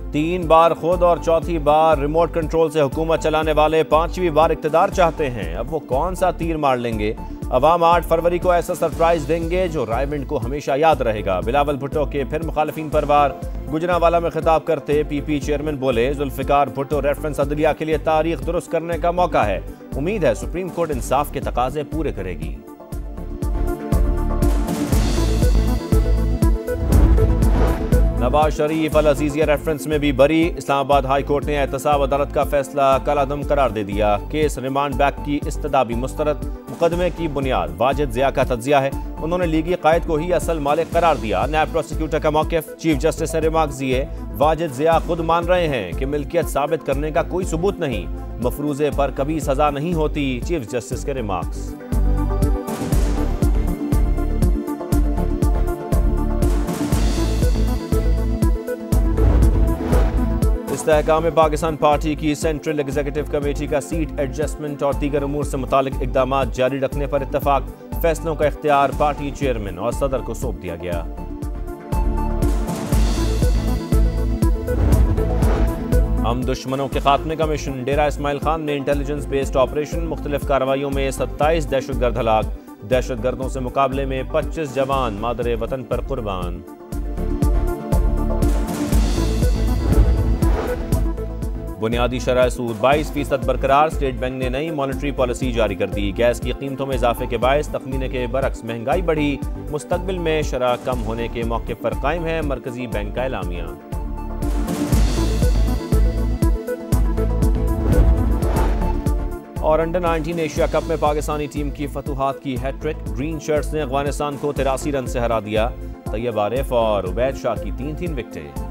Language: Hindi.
3 बार खुद और चौथी बार रिमोट कंट्रोल से हुकूमत चलाने वाले 5वीं बार इक़्तिदार चाहते हैं। अब वो कौन सा तीर मार लेंगे? अवाम 8 फरवरी को ऐसा सरप्राइज देंगे जो रायविंड को हमेशा याद रहेगा। बिलावल भुट्टो के फिर मुखालिफिन पर वार। गुजरांवाला में खिताब करते पीपी चेयरमैन बोले, जुल्फिकार भुट्टो रेफरेंस अदलिया के लिए तारीख दुरुस्त करने का मौका है। उम्मीद है सुप्रीम कोर्ट इंसाफ के तकाजे पूरे करेगी। Nawaz Sharif Al Azizia reference में भी बरी। इस्लामाबाद हाई कोर्ट ने एहतसाब अदालत का फैसला कलादम करार दे दिया। केस रिमांड बैक की इस्तदा भी मुस्तरद। मुकदमे की बुनियाद वाजिद ज़िया का तज्जिया है। उन्होंने लीगी कायद को ही असल मालिक करार दिया। नायब प्रोसिक्यूटर का मौक़िफ़। चीफ जस्टिस ने रिमार्क दिए, वाजिद ज़िया खुद मान रहे हैं कि मिल्कियत साबित करने का कोई सबूत नहीं, मफरूज़े पर कभी सजा नहीं होती। चीफ जस्टिस के रिमार्क्स। इस्तेहकाम पाकिस्तान पार्टी की सेंट्रल एग्जीक्यूटिव कमेटी का सीट एडजस्टमेंट और दीगर उमूर से मुतालिक इक़दाम जारी रखने पर इत्तफाक। फैसलों का इख्तियार पार्टी चेयरमैन और सदर को सौंप दिया गया। हम दुश्मनों के खात्मे का मिशन। डेरा इस्माइल खान में इंटेलिजेंस बेस्ड ऑपरेशन। मुख्तलिफ कार्रवाइयों में 27 दहशतगर्द हलाक। दहशतगर्दों से मुकाबले में 25 जवान मादरे वतन पर कुर्बान। बुनियादी शरह सूद 22% बरकरार। स्टेट बैंक ने नई मॉनेटरी पॉलिसी जारी कर दी। गैस की कीमतों में इजाफे के बायस तखमीने के बरक्स महंगाई बढ़ी। मुस्तकबिल में शरह कम होने के मौके पर कायम है मरकजी बैंक का एलामिया। और अंडर 19 एशिया कप में पाकिस्तानी टीम की फतुहात की हैट्रिक। ग्रीन शर्ट्स ने अफगानिस्तान को 83 रन से हरा दिया। तैयब आरिफ और उबैद शाह की 3-3 विकेटें।